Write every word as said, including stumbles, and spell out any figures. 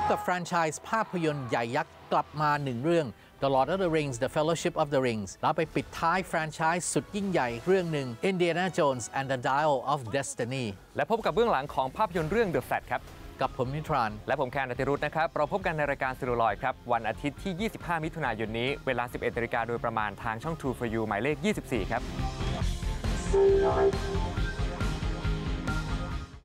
กับแฟรนไชส์ภาพยนตร์ใหญ่ยักษ์กลับมาหนึ่งเรื่อง The Lord of the Rings The Fellowship of the Rings แล้วไปปิดท้ายแฟรนไชส์สุดยิ่งใหญ่เรื่องหนึ่ง Indiana Jones and the Dial of Destiny และพบกับเบื้องหลังของภาพยนตร์เรื่อง The Flash ครับกับผมนิทรานและผมแคนอติรุธนะครับเราพบกันในรายการซีโรลอยครับวันอาทิตย์ที่ยี่สิบห้ามิถุนายนนี้เวลา สิบเอ็ดนาฬิกาโดยประมาณทางช่อง True for You หมายเลขยี่สิบสี่ครับ